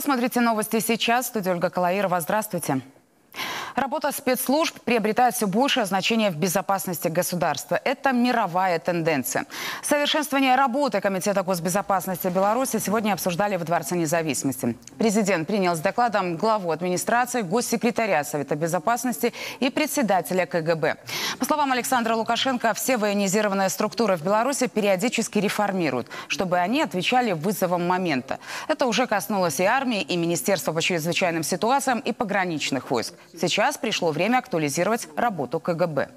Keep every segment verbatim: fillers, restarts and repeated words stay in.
смотрите новости сейчас. В студии Ольга Калаирова. Здравствуйте. Работа спецслужб приобретает все большее значение в безопасности государства. Это мировая тенденция. Совершенствование работы Комитета госбезопасности Беларуси сегодня обсуждали в Дворце независимости. Президент принял с докладом главу администрации, госсекретаря Совета безопасности и председателя ка гэ бэ. По словам Александра Лукашенко, все военизированные структуры в Беларуси периодически реформируют, чтобы они отвечали вызовам момента. Это уже коснулось и армии, и Министерства по чрезвычайным ситуациям, и пограничных войск. Сейчас пришло время актуализировать работу ка гэ бэ.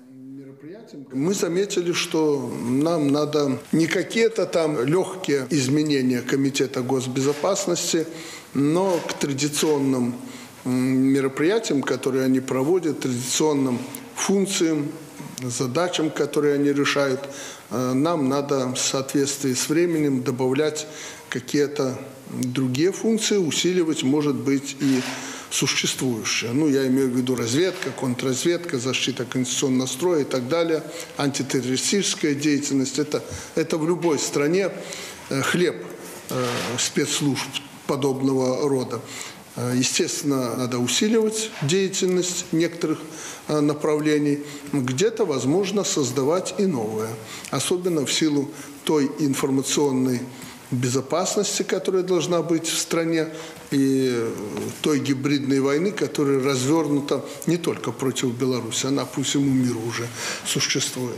Мы заметили, что нам надо не какие-то там легкие изменения Комитета госбезопасности, но к традиционным мероприятиям, которые они проводят, традиционным функциям, задачам, которые они решают, нам надо в соответствии с временем добавлять какие-то другие функции, усиливать, может быть, и существующие. Ну, я имею в виду разведка, контрразведка, защита конституционного строя и так далее, антитеррористическая деятельность. Это, это в любой стране хлеб э, спецслужб подобного рода. Естественно, надо усиливать деятельность некоторых э, направлений. Где-то, возможно, создавать и новое. Особенно в силу той информационной безопасности, которая должна быть в стране, и той гибридной войны, которая развернута не только против Беларуси, она по всему миру уже существует.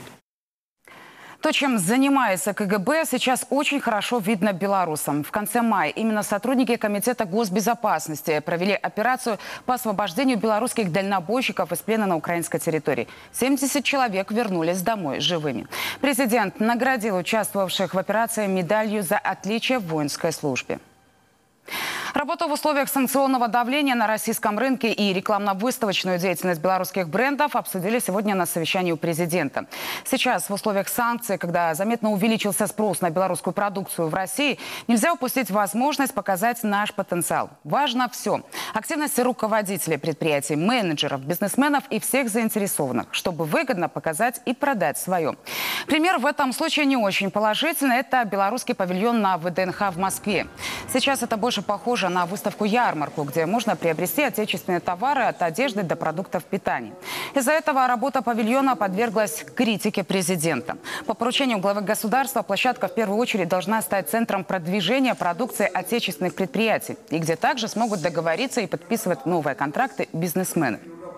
То, чем занимается ка гэ бэ, сейчас очень хорошо видно белорусам. В конце мая именно сотрудники Комитета госбезопасности провели операцию по освобождению белорусских дальнобойщиков из плена на украинской территории. семьдесят человек вернулись домой живыми. Президент наградил участвовавших в операции медалью за отличие в воинской службе. Работу в условиях санкционного давления на российском рынке и рекламно-выставочную деятельность белорусских брендов обсудили сегодня на совещании у президента. Сейчас в условиях санкций, когда заметно увеличился спрос на белорусскую продукцию в России, нельзя упустить возможность показать наш потенциал. Важно все. Активность руководителей предприятий, менеджеров, бизнесменов и всех заинтересованных, чтобы выгодно показать и продать свое. Пример в этом случае не очень положительный. Это белорусский павильон на вэ дэ эн ха в Москве. Сейчас это больше похоже на выставку-ярмарку, где можно приобрести отечественные товары от одежды до продуктов питания. Из-за этого работа павильона подверглась критике президента. По поручению главы государства площадка в первую очередь должна стать центром продвижения продукции отечественных предприятий, и где также смогут договориться и подписывать новые контракты бизнесмены.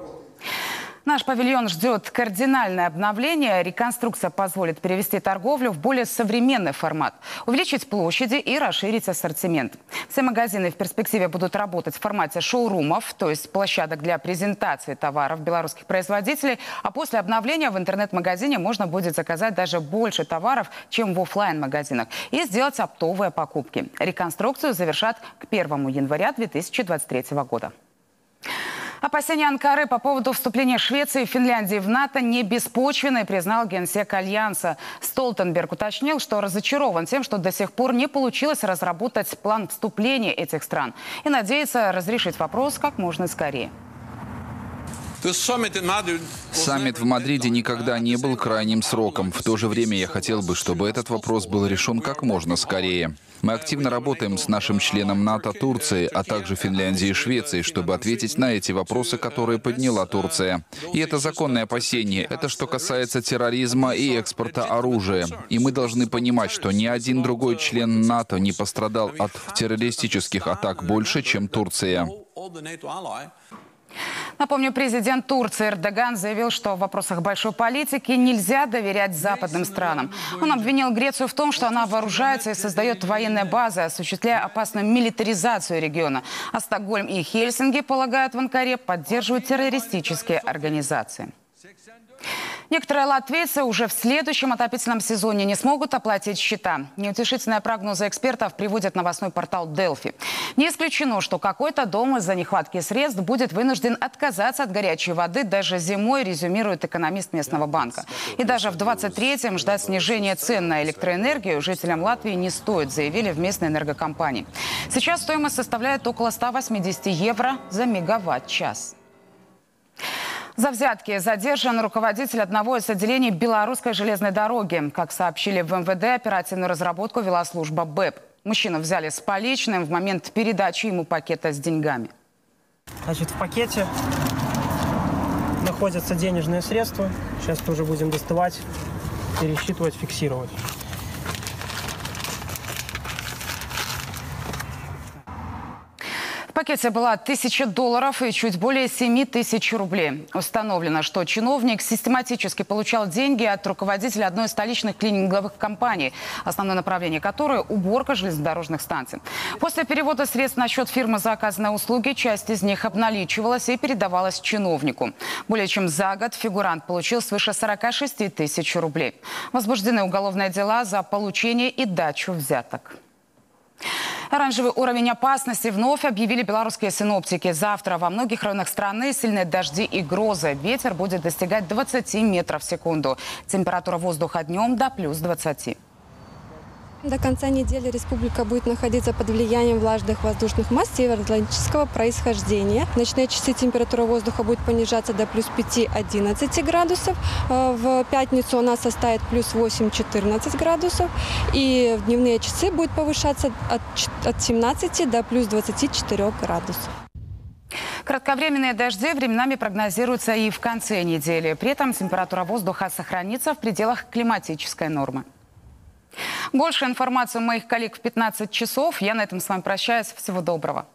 Наш павильон ждет кардинальное обновление. Реконструкция позволит перевести торговлю в более современный формат, увеличить площади и расширить ассортимент. Все магазины в перспективе будут работать в формате шоурумов, то есть площадок для презентации товаров белорусских производителей. А после обновления в интернет-магазине можно будет заказать даже больше товаров, чем в офлайн-магазинах, и сделать оптовые покупки. Реконструкцию завершат к первому января две тысячи двадцать третьего года. Опасения Анкары по поводу вступления Швеции и Финляндии в НАТО не беспочвенны, признал генсек Альянса. Столтенберг уточнил, что разочарован тем, что до сих пор не получилось разработать план вступления этих стран, и надеется разрешить вопрос как можно скорее. Саммит в Мадриде никогда не был крайним сроком. В то же время я хотел бы, чтобы этот вопрос был решен как можно скорее. Мы активно работаем с нашим членом НАТО Турцией, а также Финляндией и Швецией, чтобы ответить на эти вопросы, которые подняла Турция. И это законное опасение. Это что касается терроризма и экспорта оружия. И мы должны понимать, что ни один другой член НАТО не пострадал от террористических атак больше, чем Турция. Напомню, президент Турции Эрдоган заявил, что в вопросах большой политики нельзя доверять западным странам. Он обвинил Грецию в том, что она вооружается и создает военные базы, осуществляя опасную милитаризацию региона. А Стокгольм и Хельсинки, полагают в Анкаре, поддерживают террористические организации. Некоторые латвийцы уже в следующем отопительном сезоне не смогут оплатить счета. Неутешительные прогнозы экспертов приводит новостной портал Делфи. Не исключено, что какой-то дом из-за нехватки средств будет вынужден отказаться от горячей воды даже зимой, резюмирует экономист местного банка. И даже в двадцать третьем ждать снижения цен на электроэнергию жителям Латвии не стоит, заявили в местной энергокомпании. Сейчас стоимость составляет около ста восьмидесяти евро за мегаватт-час. За взятки задержан руководитель одного из отделений Белорусской железной дороги. Как сообщили в эм вэ дэ, оперативную разработку вела служба бэ э пэ. Мужчину взяли с поличным в момент передачи ему пакета с деньгами. Значит, в пакете находятся денежные средства. Сейчас тоже будем доставать, пересчитывать, фиксировать. В пакете была тысяча долларов и чуть более семи тысяч рублей. Установлено, что чиновник систематически получал деньги от руководителя одной из столичных клининговых компаний, основное направление которой – уборка железнодорожных станций. После перевода средств на счет фирмы за оказанные услуги часть из них обналичивалась и передавалась чиновнику. Более чем за год фигурант получил свыше сорока шести тысяч рублей. Возбуждены уголовные дела за получение и дачу взяток. Оранжевый уровень опасности вновь объявили белорусские синоптики. Завтра во многих районах страны сильные дожди и грозы. Ветер будет достигать двадцати метров в секунду. Температура воздуха днем до плюс двадцати. До конца недели республика будет находиться под влиянием влажных воздушных масс североатлантического происхождения. В ночные часы температура воздуха будет понижаться до плюс пяти-одиннадцати градусов. В пятницу она составит плюс восемь-четырнадцать градусов. И в дневные часы будет повышаться от, от семнадцати до плюс двадцати четырёх градусов. Кратковременные дожди временами прогнозируются и в конце недели. При этом температура воздуха сохранится в пределах климатической нормы. Больше информации у моих коллег в пятнадцать часов. Я на этом с вами прощаюсь. Всего доброго.